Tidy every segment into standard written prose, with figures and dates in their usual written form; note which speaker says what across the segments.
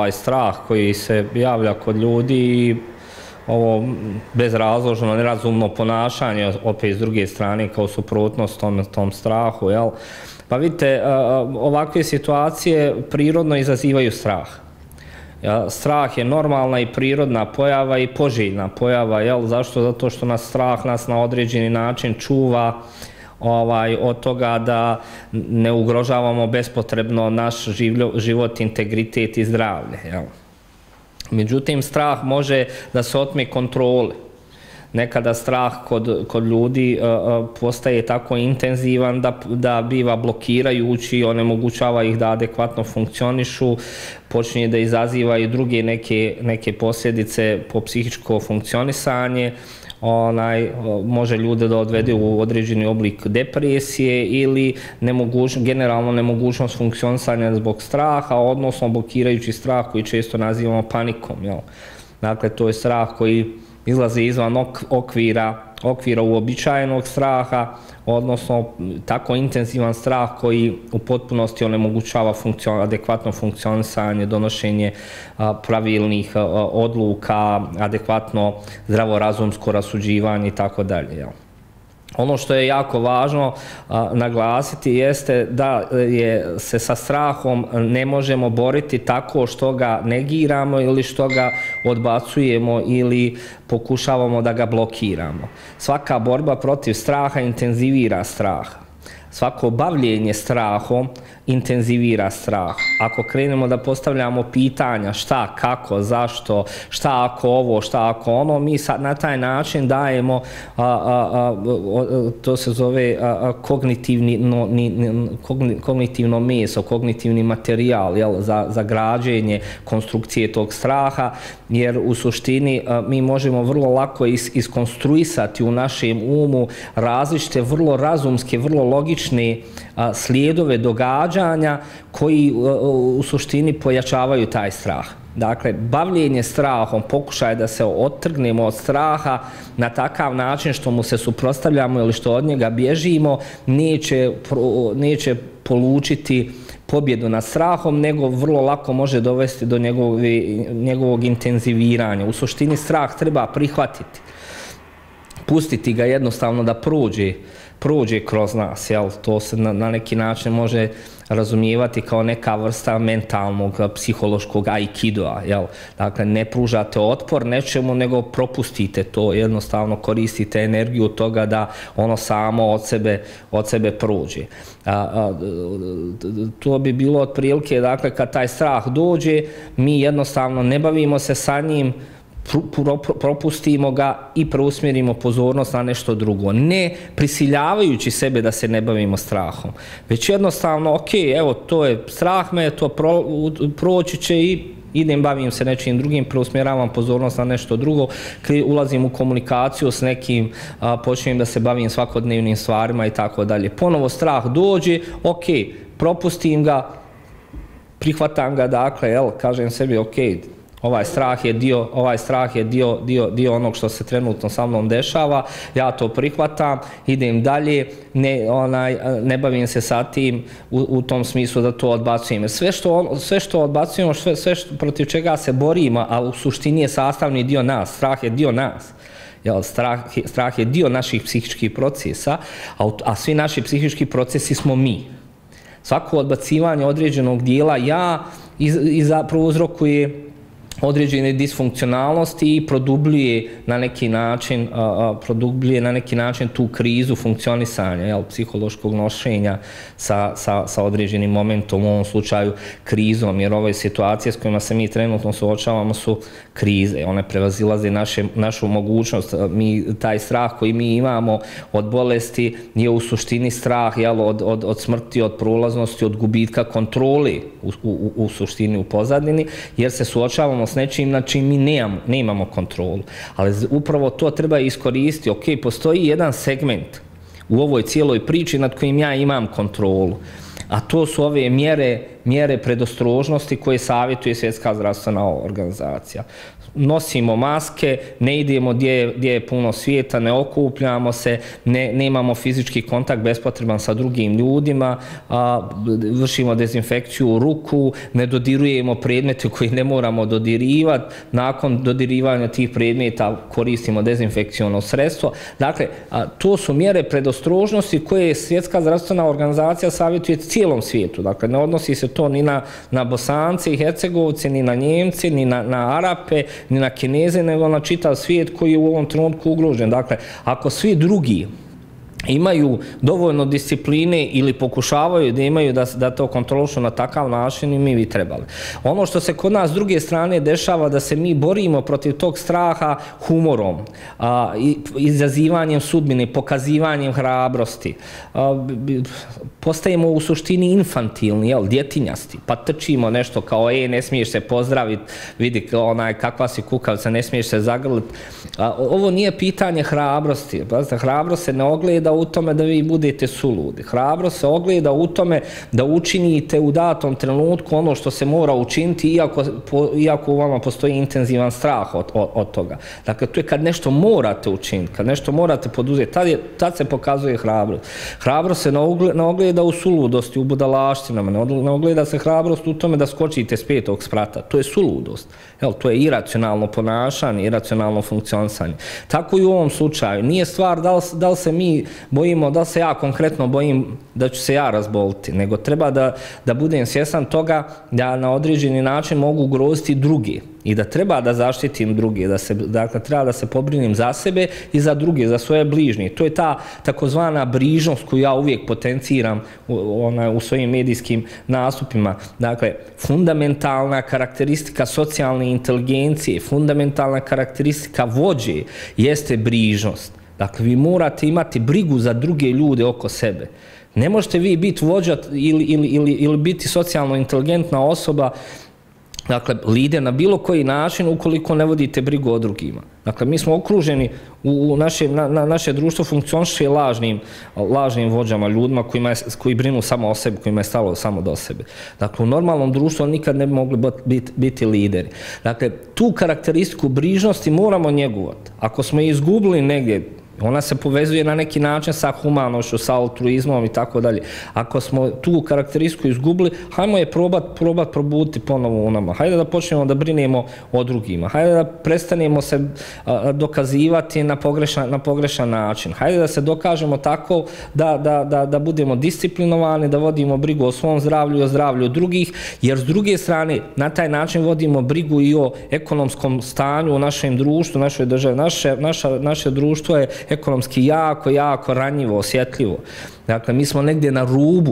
Speaker 1: ovaj strah koji se javlja kod ljudi i ovo bezrazložno, nerazumno ponašanje, opet s druge strane kao suprotnost tom strahu, jel? Pa vidite, ovakve situacije prirodno izazivaju strah. Strah je normalna i prirodna pojava i poželjna pojava, jel? Zašto? Zato što strah nas na određeni način čuva od toga da ne ugrožavamo bespotrebno naš život, integritet i zdravlje, jel? Međutim, strah može da se otme kontroli. Nekada strah kod ljudi postaje tako intenzivan da biva blokirajući, onemogućava ih da adekvatno funkcionišu, počinje da izaziva i druge neke posljedice po psihičko funkcionisanje, može ljude da odvede u određeni oblik depresije ili generalno nemogućnost funkcionisanja zbog straha, odnosno blokirajući strah koji često nazivamo panikom. Dakle, to je strah koji izlazi izvan okvira uobičajenog straha, odnosno tako intenzivan strah koji u potpunosti onemogućava adekvatno funkcionisanje, donošenje pravilnih odluka, adekvatno zdravorazumsko rasuđivanje i tako dalje. Ono što je jako važno naglasiti jeste da se sa strahom ne možemo boriti tako što ga negiramo ili što ga odbacujemo ili pokušavamo da ga blokiramo. Svaka borba protiv straha intenzivira strah. Svako bavljenje strahom intenzivira strah. Ako krenemo da postavljamo pitanja šta, kako, zašto, šta ako ovo, šta ako ono, mi na taj način dajemo, to se zove kognitivno meso, kognitivni materijal za građenje konstrukcije tog straha, jer u suštini mi možemo vrlo lako iskonstruisati u našem umu različite, vrlo razumske, vrlo logične slijedove događanja koji u suštini pojačavaju taj strah. Dakle, bavljenje strahom, pokušaj da se otrgnemo od straha na takav način što mu se suprotstavljamo ili što od njega bježimo, neće polučiti pobjedu nad strahom, nego vrlo lako može dovesti do njegovog intenziviranja. U suštini strah treba prihvatiti, pustiti ga jednostavno da prođe kroz nas, to se na neki način može razumijevati kao neka vrsta mentalnog, psihološkog aikidoa, dakle ne pružate otpor nečemu, nego propustite to, jednostavno koristite energiju toga da ono samo od sebe prođe. To bi bilo otprilike, dakle kad taj strah dođe, mi jednostavno ne bavimo se sa njim, propustimo ga i preusmjerimo pozornost na nešto drugo. Ne prisiljavajući sebe da se ne bavimo strahom, već jednostavno, ok, evo, to je strah me, to proći će i idem, bavim se nečim drugim, preusmjeravam pozornost na nešto drugo, ulazim u komunikaciju s nekim, počnem da se bavim svakodnevnim stvarima i tako dalje. Ponovo strah dođe, ok, propustim ga, prihvatam ga, dakle, kažem sebi, ok, ovaj strah je dio onog što se trenutno sa mnom dešava, ja to prihvatam, idem dalje, ne bavim se sa tim u tom smislu da to odbacujem. Sve što odbacujemo, sve protiv čega se borimo, a u suštini je sastavni dio nas, strah je dio nas. Strah je dio naših psihičkih procesa, a svi naši psihički procesi smo mi. Svako odbacivanje određenog dijela ja prouzrokuje određene disfunkcionalnosti i produbljuje na neki način tu krizu funkcionisanja, psihološkog nošenja sa određenim momentom, u ovom slučaju krizom, jer ove situacije s kojima se mi trenutno suočavamo su krize, one prevazilaze našu mogućnost. Taj strah koji mi imamo od bolesti je u suštini strah od smrti, od prolaznosti, od gubitka kontroli u suštini, u pozadini, jer se suočavamo s nečim na čim mi nemamo kontrolu. Ali upravo to treba iskoristiti. Ok, postoji jedan segment u ovoj cijeloj priči nad kojim ja imam kontrolu, a to su ove mjere mjere predostrožnosti koje savjetuje Svjetska zdravstvena organizacija. Nosimo maske, ne idemo gdje je puno svijeta, ne okupljamo se, nemamo fizički kontakt bespotreban sa drugim ljudima, vršimo dezinfekciju ruku, ne dodirujemo predmete koji ne moramo dodirivati, nakon dodirivanja tih predmeta koristimo dezinfekciono sredstvo. Dakle, to su mjere predostrožnosti koje Svjetska zdravstvena organizacija savjetuje cijelom svijetu. Dakle, ne odnosi se to ni na Bosance i Hercegovce, ni na Njemce, ni na Arape, ni na Kineze, nego na čitav svijet koji je u ovom trenutku ugrožen. Dakle, ako svi drugi imaju dovoljno discipline ili pokušavaju da imaju da to kontrolišu na takav način, i mi bi trebali. Ono što se kod nas s druge strane dešava, da se mi borimo protiv tog straha humorom, izazivanjem sudbine, pokazivanjem hrabrosti. Postajemo u suštini infantilni, djetinjasti, pa trčimo nešto kao ne smiješ se pozdraviti, vidi kakva si kukavca, ne smiješ se zagrliti. Ovo nije pitanje hrabrosti. Hrabrost se ne ogleda u tome da vi budete suludi. Hrabrost se ogleda u tome da učinite u datom trenutku ono što se mora učiniti, iako u vama postoji intenzivan strah od toga. Dakle, to je kad nešto morate učiniti, kad nešto morate poduzeti, tad se pokazuje hrabrost. Hrabrost se ne ogleda u suludosti, u budalaštinama, ne ogleda se hrabrost u tome da skočite s 5. sprata. To je suludost. To je iracionalno ponašanje, iracionalno funkcionisanje. Tako i u ovom slučaju. Nije stvar da li se mi bojimo, da li se ja konkretno bojim da ću se ja razboliti, nego treba da budem svjestan toga da na određeni način mogu ugroziti drugi i da treba da zaštitim druge, dakle treba da se pobrinim za sebe i za druge, za svoje bližnje. To je ta takozvana brižnost koju ja uvijek potenciram u svojim medijskim nastupima. Dakle, fundamentalna karakteristika socijalne inteligencije, fundamentalna karakteristika vođe jeste brižnost. Dakle, vi morate imati brigu za druge ljude oko sebe. Ne možete vi biti vođa ili biti socijalno inteligentna osoba, dakle, lider na bilo koji način ukoliko ne vodite brigu o drugima. Dakle, mi smo okruženi, naše društvo funkcioniše lažnim vođama, ljudima koji brinu samo o sebi, kojima je stalo samo do sebe. Dakle, u normalnom društvu nikad ne bi mogli biti lideri. Dakle, tu karakteristiku brižnosti moramo njegovati. Ako smo je izgubili negdje, ona se povezuje na neki način sa humanošću, sa altruizmom i tako dalje. Ako smo tu karakteristiku izgubili, hajmo je probati probuditi ponovo u nama. Hajde da počnemo da brinemo o drugima. Hajde da prestanemo se dokazivati na pogrešan način. Hajde da se dokažemo tako da budemo disciplinovani, da vodimo brigu o svom zdravlju i o zdravlju drugih, jer s druge strane na taj način vodimo brigu i o ekonomskom stanju u našem društvu, našoj državi. Naše društvo je ekonomski jako ranjivo, osjetljivo. Dakle, mi smo negdje na rubu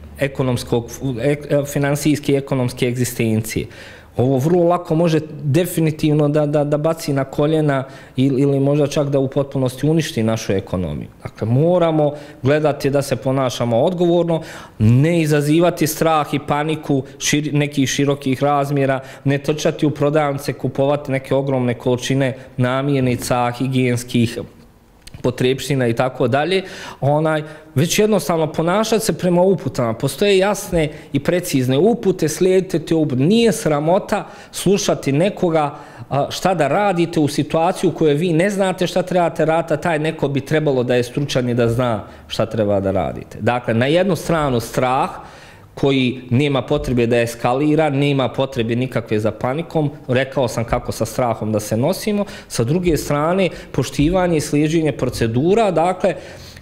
Speaker 1: finansijske i ekonomske egzistencije. Ovo vrlo lako može definitivno da baci na koljena ili možda čak da u potpunosti uništi našu ekonomiju. Dakle, moramo gledati da se ponašamo odgovorno, ne izazivati strah i paniku nekih širokih razmjera, ne trčati u prodavnice, kupovati neke ogromne količine namirnica, higijenskih potrepština i tako dalje, već jednostavno ponašati se prema uputama. Postoje jasne i precizne upute, slijedite te upute. Nije sramota slušati nekoga šta da radite u situaciju u kojoj vi ne znate šta trebate raditi, a taj neko bi trebalo da je stručan i da zna šta treba da radite. Dakle, na jednu stranu strah, koji nema potrebe da eskalira, nema potrebe nikakve za panikom, rekao sam kako sa strahom da se nosimo, sa druge strane poštivanje i slijeđenje procedura, dakle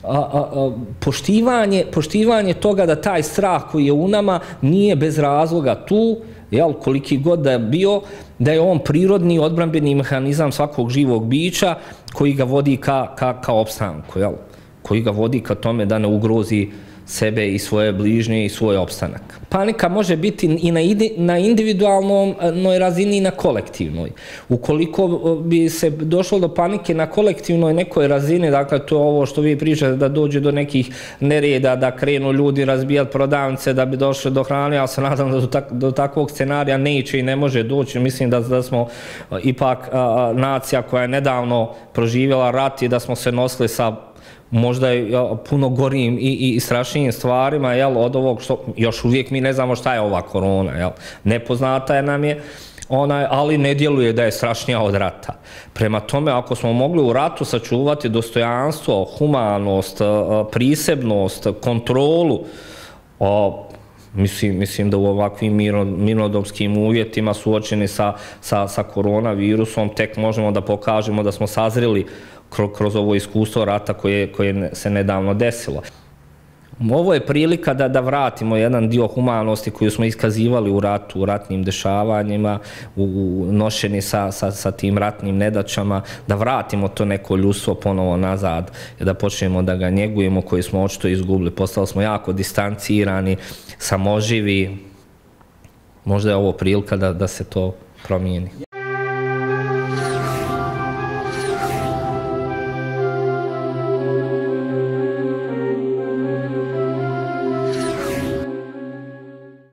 Speaker 1: poštivanje toga da taj strah koji je u nama nije bez razloga tu, koliki god da je bio, da je on prirodni odbrambeni mehanizam svakog živog bića koji ga vodi ka opstanku, koji ga vodi ka tome da ne ugrozi sebe i svoje bližnje i svoj opstanak. Panika može biti i na individualnoj razini i na kolektivnoj. Ukoliko bi se došlo do panike na kolektivnoj nekoj razini, dakle to je ovo što vi pričate da dođe do nekih nereda, da krenu ljudi razbijati prodavnice da bi došli do hrane, ja se nadam da do takvog scenarija neće i ne može doći. Mislim da smo ipak nacija koja je nedavno proživjela rat i da smo se nosili sa možda puno gorim i strašnijim stvarima, jel, od ovog što još uvijek mi ne znamo šta je ova korona, jel, nepoznata je nam je, ali ne djeluje da je strašnija od rata. Prema tome, ako smo mogli u ratu sačuvati dostojanstvo, humanost, prisebnost, kontrolu, mislim da u ovakvim mirnodopskim uvjetima suočeni sa koronavirusom tek možemo da pokažemo da smo sazreli kroz ovo iskustvo rata koje se nedavno desilo. Ovo je prilika da vratimo jedan dio humanosti koju smo iskazivali u ratu, u ratnim dešavanjima, nošeni sa tim ratnim nedaćama, da vratimo to neko ljudstvo ponovo nazad i da počnemo da ga njegujemo, koji smo očito izgubili. Postali smo jako distancirani, samoživi. Možda je ovo prilika da se to promijeni.